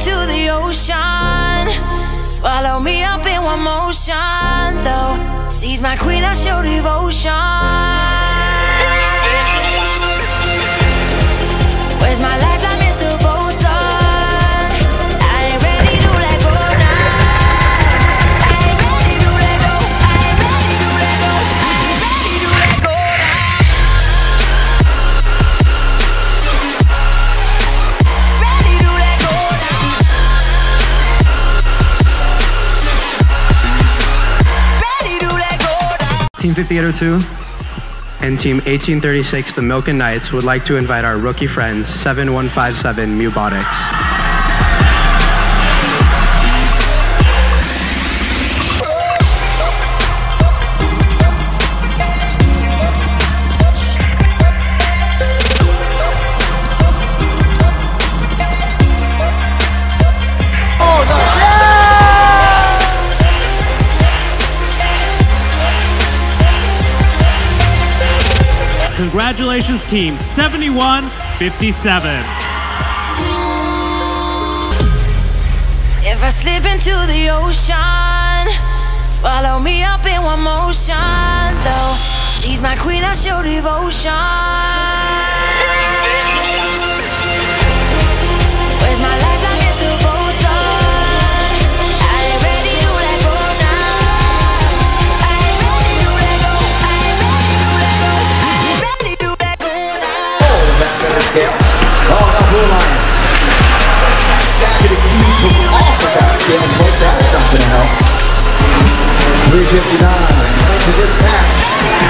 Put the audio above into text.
into the ocean. Swallow me up in one motion, though. Seize my queen, I show devotion. Where's my lifeline, Mr. Bosun? I ain't ready to let go now. I ain't ready to let go. I ain't ready to let go. I ain't ready to let go now. Ready to let go now. Ready to let go now. Team 5802 and Team 1836, the Milk and Knights, would like to invite our rookie friends, 7157 µbotics. Congratulations, Team 7157. If I slip into the ocean, swallow me up in one motion, though. Seize my queen, I show devotion. Where's my lifeline, Mr. Bosun? I ain't ready to let go now. I ain't ready to let go. I ain't ready to let go. I ain't ready to let go now. Oh, that's better scale. Oh, no, Blue Lions. Stacking a key from off of that scale, but that's not going to help. 359 to this match.